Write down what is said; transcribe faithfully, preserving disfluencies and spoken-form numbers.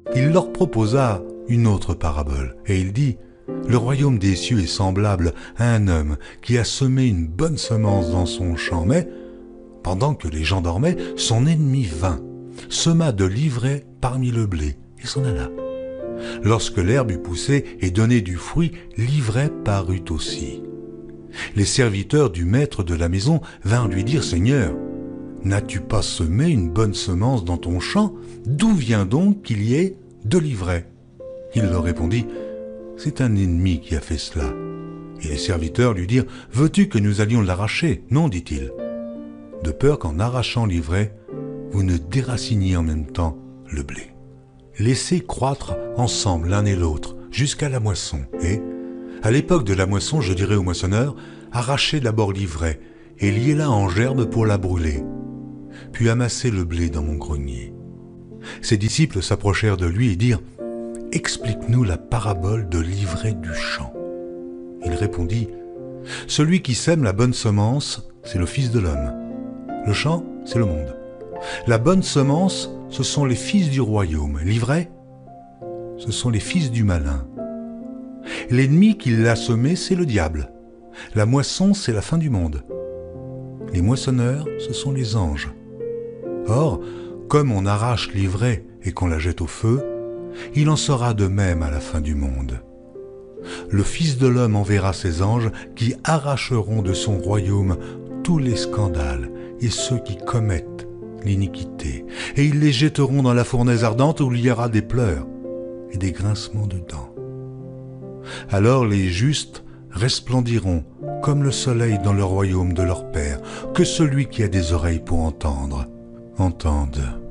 il leur proposa une autre parabole, et il dit « Le royaume des cieux est semblable à un homme qui a semé une bonne semence dans son champ, mais, pendant que les gens dormaient, son ennemi vint, sema de l'ivraie parmi le blé, et s'en alla. Lorsque l'herbe eut poussé et donné du fruit, l'ivraie parut aussi. Les serviteurs du maître de la maison vinrent lui dire « Seigneur, n'as-tu pas semé une bonne semence dans ton champ? D'où vient donc qu'il y ait de l'ivraie ?» Il leur répondit « C'est un ennemi qui a fait cela. » Et les serviteurs lui dirent « Veux-tu que nous allions l'arracher ?» « Non, dit-il, de peur qu'en arrachant l'ivraie, vous ne déraciniez en même temps le blé. Laissez croître ensemble l'un et l'autre jusqu'à la moisson. Et, à l'époque de la moisson, je dirai au moissonneur, arrachez d'abord l'ivraie et liez-la en gerbe pour la brûler, puis amassez le blé dans mon grenier. » Ses disciples s'approchèrent de lui et dirent « Explique-nous la parabole de l'ivraie du champ. » Il répondit « Celui qui sème la bonne semence, c'est le Fils de l'homme. Le champ, c'est le monde. La bonne semence, ce sont les fils du royaume. L'ivraie, ce sont les fils du malin. L'ennemi qui l'a semé, c'est le diable. La moisson, c'est la fin du monde. Les moissonneurs, ce sont les anges. Or, comme on arrache l'ivraie et qu'on la jette au feu, il en sera de même à la fin du monde. Le Fils de l'homme enverra ses anges qui arracheront de son royaume tous les scandales et ceux qui commettent l'iniquité, et ils les jetteront dans la fournaise ardente où il y aura des pleurs et des grincements de dents. Alors les justes resplendiront comme le soleil dans le royaume de leur Père. Que celui qui a des oreilles pour entendre, entende.